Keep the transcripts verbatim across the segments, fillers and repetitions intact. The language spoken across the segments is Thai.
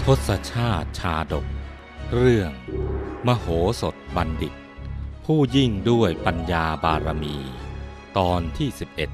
ทศชาติชาดกเรื่องมโหสถบัณฑิตผู้ยิ่งด้วยปัญญาบารมีตอนที่สิบเอ็ด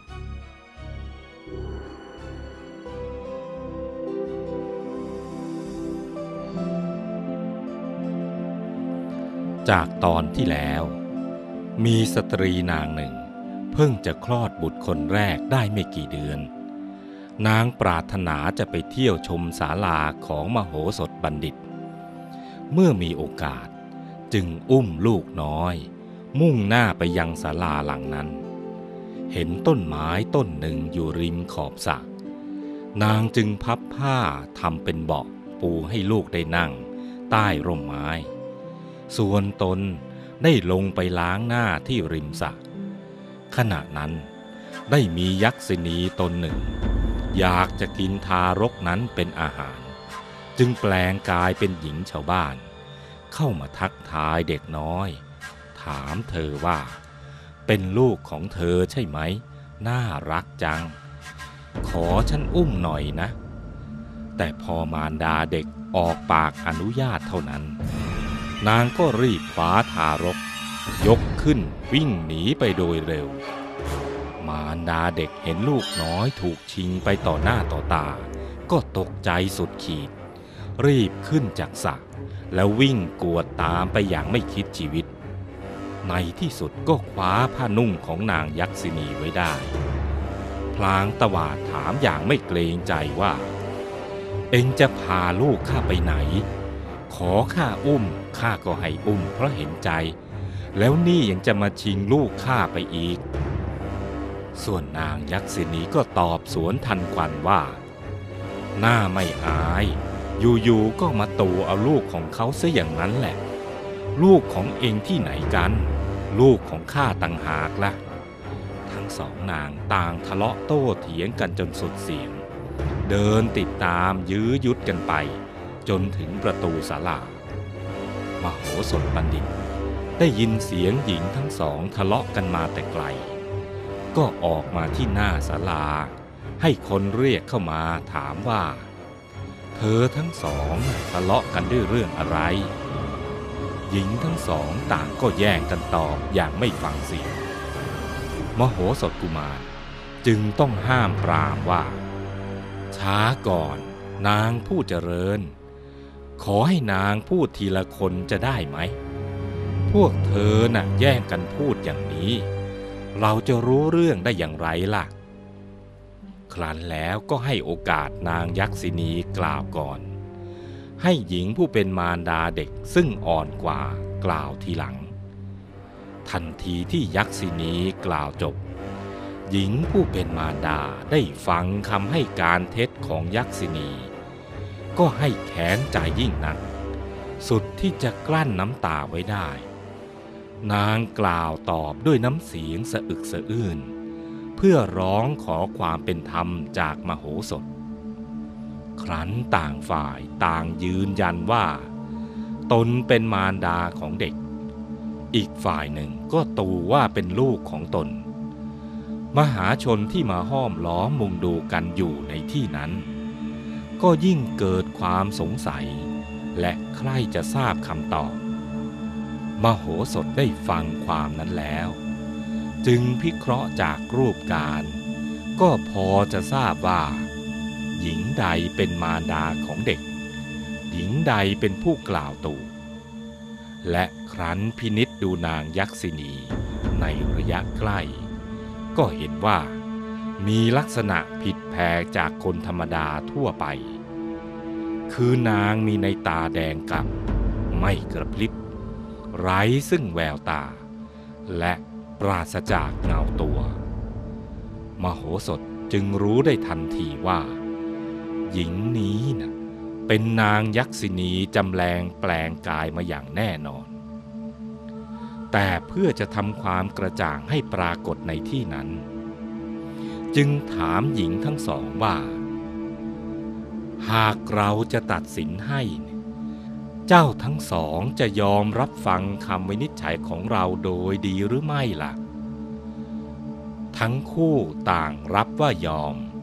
จากตอนที่แล้วมีสตรีนางหนึ่งเพิ่งจะคลอดบุตรคนแรกได้ไม่กี่เดือนนางปรารถนาจะไปเที่ยวชมศาลาของมโหสถบัณฑิตเมื่อมีโอกาสจึงอุ้มลูกน้อยมุ่งหน้าไปยังศาลาหลังนั้นเห็นต้นไม้ต้นหนึ่งอยู่ริมขอบสระนางจึงพับผ้าทำเป็นเบาะปูให้ลูกได้นั่งใต้ร่มไม้ส่วนตนได้ลงไปล้างหน้าที่ริมสระขณะนั้นได้มียักษินีตนหนึ่งอยากจะกินทารกนั้นเป็นอาหารจึงแปลงกายเป็นหญิงชาวบ้านเข้ามาทักทายเด็กน้อยถามเธอว่าเป็นลูกของเธอใช่ไหมน่ารักจังขอฉันอุ้มหน่อยนะแต่พอมารดาเด็กออกปากอนุญาตเท่านั้นนางก็รีบคว้าทารกยกขึ้นวิ่งหนีไปโดยเร็วมารดาเด็กเห็นลูกน้อยถูกชิงไปต่อหน้าต่อตาก็ตกใจสุดขีดรีบขึ้นจากสระแล้ววิ่งกวดตามไปอย่างไม่คิดชีวิตในที่สุดก็คว้าผ้านุ่งของนางยักษินีไว้ได้พลางตวาดถามอย่างไม่เกรงใจว่าเอ็งจะพาลูกข้าไปไหนขอข้าอุ้มข้าก็ให้อุ้มเพราะเห็นใจแล้วนี่ยังจะมาชิงลูกข้าไปอีกส่วนนางยักษินีก็ตอบสวนทันควันว่าหน้าไม่อายอยู่ๆก็มาตูเอาลูกของเขาซะอย่างนั้นแหละลูกของเองที่ไหนกันลูกของข้าต่างหากล่ะทั้งสองนางต่างทะเลาะโต้เถียงกันจนสุดเสียงเดินติดตามยื้อยุดกันไปจนถึงประตูศาลามโหสถบัณฑิตได้ยินเสียงหญิงทั้งสองทะเลาะกันมาแต่ไกลก็ออกมาที่หน้าศาลาให้คนเรียกเข้ามาถามว่าเธอทั้งสองทะเลาะกันด้วยเรื่องอะไรหญิงทั้งสองต่างก็แย่งกันตอบอย่างไม่ฟังเสียงมโหสถกุมารจึงต้องห้ามปรามว่าช้าก่อนนางผู้เจริญขอให้นางพูดทีละคนจะได้ไหมพวกเธอน่ะแย่งกันพูดอย่างนี้เราจะรู้เรื่องได้อย่างไรล่ะครั้นแล้วก็ให้โอกาสนางยักษินีกล่าวก่อนให้หญิงผู้เป็นมารดาเด็กซึ่งอ่อนกว่ากล่าวทีหลังทันทีที่ยักษินีกล่าวจบหญิงผู้เป็นมารดาได้ฟังคำให้การเท็จของยักษินีก็ให้แค้นใจยิ่งนักสุดที่จะกลั้นน้ำตาไว้ได้นางกล่าวตอบด้วยน้ำเสียงสะอึกสะอื้นเพื่อร้องขอความเป็นธรรมจากมโหสถครั้นต่างฝ่ายต่างยืนยันว่าตนเป็นมารดาของเด็กอีกฝ่ายหนึ่งก็ตูว่าเป็นลูกของตนมหาชนที่มาห้อมล้อมมุงดูกันอยู่ในที่นั้นก็ยิ่งเกิดความสงสัยและใคร่จะทราบคำตอบมโหสถได้ฟังความนั้นแล้วจึงพิเคราะห์จากรูปการก็พอจะทราบว่าหญิงใดเป็นมารดาของเด็กหญิงใดเป็นผู้กล่าวตูและครั้นพินิจดูนางยักษินีในระยะใกล้ก็เห็นว่ามีลักษณะผิดแผกจากคนธรรมดาทั่วไปคือนางมีในตาแดงกล่ำไม่กระพริบไร้ซึ่งแววตาและปราศจากเงาตัวมโหสถจึงรู้ได้ทันทีว่าหญิงนี้นะเป็นนางยักษินีจำแรงแปลงกายมาอย่างแน่นอนแต่เพื่อจะทำความกระจ่างให้ปรากฏในที่นั้นจึงถามหญิงทั้งสองว่าหากเราจะตัดสินให้เจ้าทั้งสองจะยอมรับฟังคำวินิจฉัยของเราโดยดีหรือไม่ล่ะทั้งคู่ต่างรับว่ายอม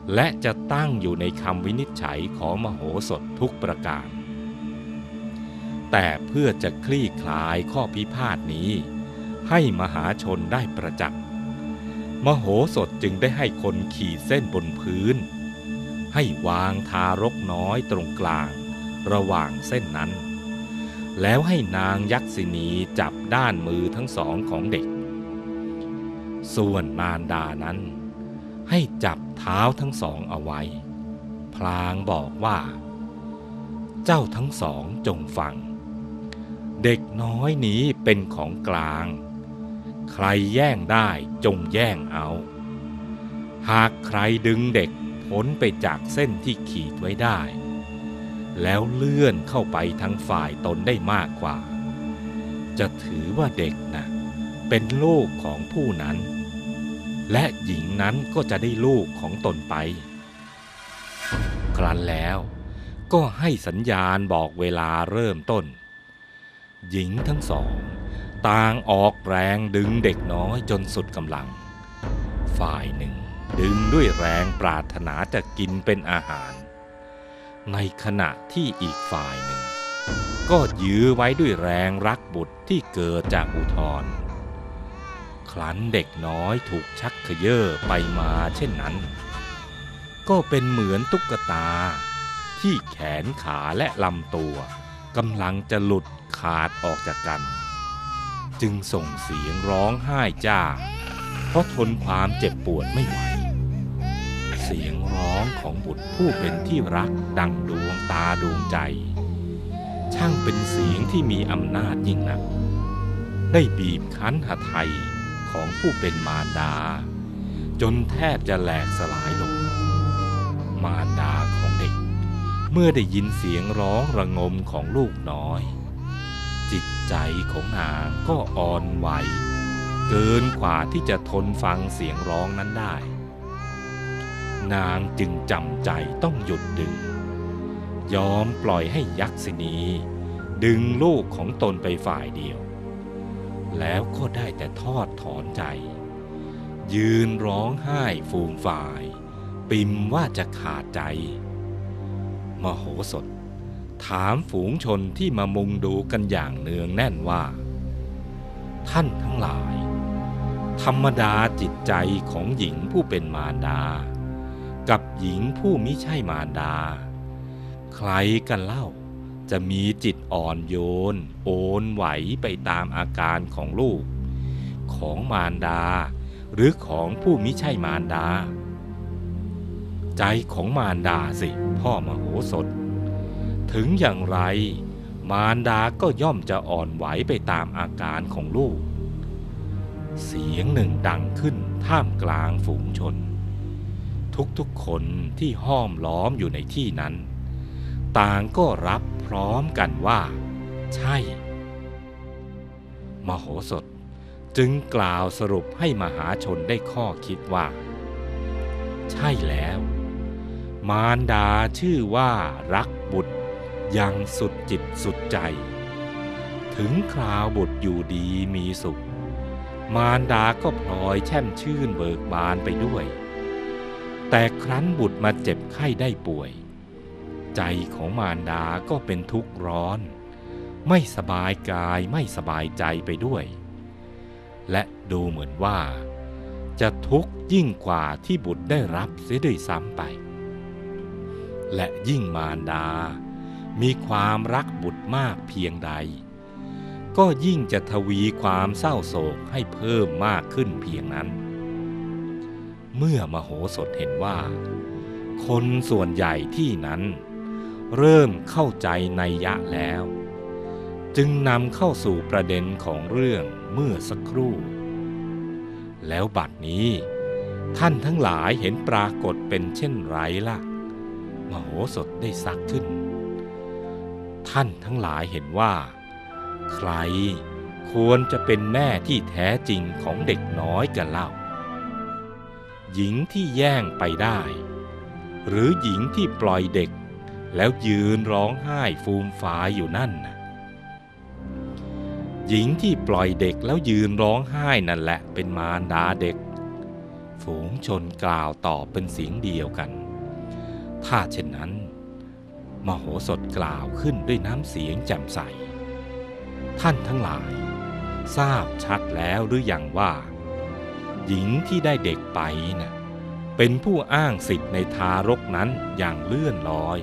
และจะตั้งอยู่ในคำวินิจฉัยของมโหสถทุกประการแต่เพื่อจะคลี่คลายข้อพิพาทนี้ให้มหาชนได้ประจักษ์มโหสถจึงได้ให้คนขีดเส้นบนพื้นให้วางทารกน้อยตรงกลางระหว่างเส้นนั้นแล้วให้นางยักษิณีจับด้านมือทั้งสองของเด็กส่วนมารดานั้นให้จับเท้าทั้งสองเอาไว้พลางบอกว่าเจ้าทั้งสองจงฟังเด็กน้อยนี้เป็นของกลางใครแย่งได้จงแย่งเอาหากใครดึงเด็กพ้นไปจากเส้นที่ขีดไว้ได้แล้วเลื่อนเข้าไปทางฝ่ายตนได้มากกว่าจะถือว่าเด็กน่ะเป็นลูกของผู้นั้นและหญิงนั้นก็จะได้ลูกของตนไปครั้นแล้วก็ให้สัญญาณบอกเวลาเริ่มต้นหญิงทั้งสองต่างออกแรงดึงเด็กน้อยจนสุดกำลังฝ่ายหนึ่งดึงด้วยแรงปรารถนาจะกินเป็นอาหารในขณะที่อีกฝ่ายหนึ่งก็ยื้อไว้ด้วยแรงรักบุตรที่เกิดจากอุทธรครั้นเด็กน้อยถูกชักเขย่อไปมาเช่นนั้นก็เป็นเหมือนตุ๊กตาที่แขนขาและลำตัวกำลังจะหลุดขาดออกจากกันจึงส่งเสียงร้องไห้จ้าเพราะทนความเจ็บปวดไม่ไหวเสียงร้องของบุตรผู้เป็นที่รักดังดวงตาดวงใจช่างเป็นเสียงที่มีอำนาจยิ่งนักได้บีบคั้นหทัยของผู้เป็นมารดาจนแทบจะแหลกสลายลงมารดาของเด็กเมื่อได้ยินเสียงร้องระงมของลูกน้อยจิตใจของนางก็อ่อนไหวเกินกว่าที่จะทนฟังเสียงร้องนั้นได้นางจึงจำใจต้องหยุดดึงยอมปล่อยให้ยักษิณีดึงลูกของตนไปฝ่ายเดียวแล้วก็ได้แต่ทอดถอนใจยืนร้องไห้ฟูมฝ่ายปิมว่าจะขาดใจมโหสถถามฝูงชนที่มามุงดูกันอย่างเนืองแน่นว่าท่านทั้งหลายธรรมดาจิตใจของหญิงผู้เป็นมารดากับหญิงผู้มิใช่มารดาใครกันเล่าจะมีจิตอ่อนโยนโอนไหวไปตามอาการของลูกของมารดาหรือของผู้มิใช่มารดาใจของมารดาสิพ่อมโหสถถึงอย่างไรมารดาก็ย่อมจะอ่อนไหวไปตามอาการของลูกเสียงหนึ่งดังขึ้นท่ามกลางฝูงชนทุกๆคนที่ห้อมล้อมอยู่ในที่นั้นต่างก็รับพร้อมกันว่าใช่มโหสถจึงกล่าวสรุปให้มหาชนได้ข้อคิดว่าใช่แล้วมารดาชื่อว่ารักบุตรอย่างสุดจิตสุดใจถึงคราวบุตรอยู่ดีมีสุขมารดาก็พลอยแช่มชื่นเบิกบานไปด้วยแต่ครั้นบุตรมาเจ็บไข้ได้ป่วยใจของมารดาก็เป็นทุกข์ร้อนไม่สบายกายไม่สบายใจไปด้วยและดูเหมือนว่าจะทุกข์ยิ่งกว่าที่บุตรได้รับเสียด้วยซ้ำไปและยิ่งมารดามีความรักบุตรมากเพียงใดก็ยิ่งจะทวีความเศร้าโศกให้เพิ่มมากขึ้นเพียงนั้นเมื่อมโหสถเห็นว่าคนส่วนใหญ่ที่นั้นเริ่มเข้าใจนัยยะแล้วจึงนำเข้าสู่ประเด็นของเรื่องเมื่อสักครู่แล้วบัดนี้ท่านทั้งหลายเห็นปรากฏเป็นเช่นไรล่ะมโหสถได้ซักขึ้นท่านทั้งหลายเห็นว่าใครควรจะเป็นแม่ที่แท้จริงของเด็กน้อยกันเล่าหญิงที่แย่งไปได้หรือหญิงที่ปล่อยเด็กแล้วยืนร้องไห้ฟูมฟายอยู่นั่นน่ะหญิงที่ปล่อยเด็กแล้วยืนร้องไห้นั่นแหละเป็นมารดาเด็กฝูงชนกล่าวตอบเป็นเสียงเดียวกันถ้าเช่นนั้นมโหสถกล่าวขึ้นด้วยน้ำเสียงแจ่มใสท่านทั้งหลายทราบชัดแล้วหรือยังว่าหญิงที่ได้เด็กไปน่ะเป็นผู้อ้างสิทธิ์ในทารกนั้นอย่างเลื่อนลอย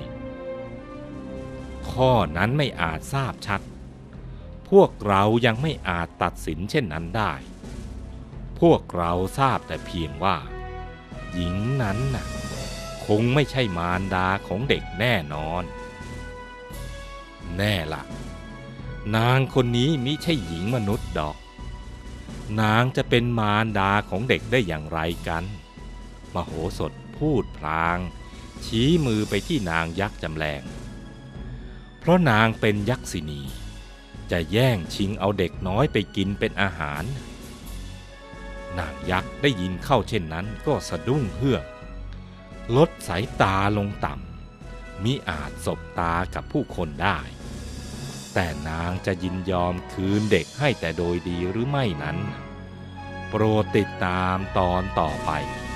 ข้อนั้นไม่อาจทราบชัดพวกเรายังไม่อาจตัดสินเช่นนั้นได้พวกเราทราบแต่เพียงว่าหญิงนั้นน่ะคงไม่ใช่มารดาของเด็กแน่นอนแน่ละนางคนนี้มิใช่หญิงมนุษย์ดอกนางจะเป็นมารดาของเด็กได้อย่างไรกันมโหสถพูดพลางชี้มือไปที่นางยักษ์จำแรงเพราะนางเป็นยักษินีจะแย่งชิงเอาเด็กน้อยไปกินเป็นอาหารนางยักษ์ได้ยินเข้าเช่นนั้นก็สะดุ้งเฮือกลดสายตาลงต่ำมิอาจสบตากับผู้คนได้แต่นางจะยินยอมคืนเด็กให้แต่โดยดีหรือไม่นั้นโปรดติดตามตอนต่อไป